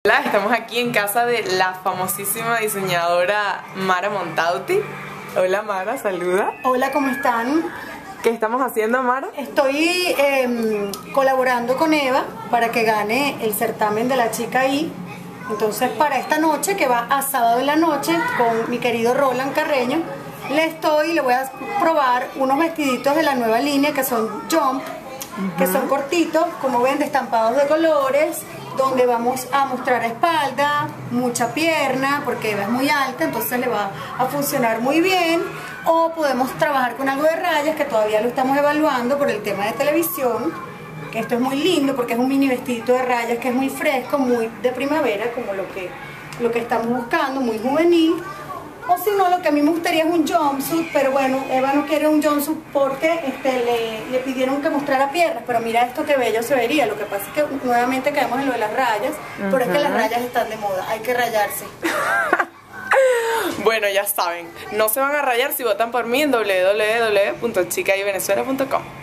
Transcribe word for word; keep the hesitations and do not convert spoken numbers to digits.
Hola, estamos aquí en casa de la famosísima diseñadora Mara Montauti. Hola Mara, saluda. Hola, ¿cómo están? ¿Qué estamos haciendo, Mara? Estoy eh, colaborando con Eva para que gane el certamen de la chica I. Entonces, para esta noche, que va a sábado en la noche, con mi querido Roland Carreño, le estoy, le voy a probar unos vestiditos de la nueva línea que son Jump, uh-huh. que son cortitos, como ven, de estampados de colores, donde vamos a mostrar espalda, mucha pierna, porque Eva es muy alta, entonces le va a funcionar muy bien. O podemos trabajar con algo de rayas, que todavía lo estamos evaluando por el tema de televisión, que esto es muy lindo porque es un mini vestidito de rayas que es muy fresco, muy de primavera, como lo que, lo que estamos buscando, muy juvenil. O si no, lo que a mí me gustaría es un jumpsuit, pero bueno, Eva no quiere un jumpsuit porque este, le, le pidieron que mostrara piernas, pero mira esto que bello se vería. Lo que pasa es que nuevamente caemos en lo de las rayas, uh-huh. pero es que las rayas están de moda, hay que rayarse. Bueno, ya saben, no se van a rayar si votan por mí en w w w punto chica y venezuela punto com.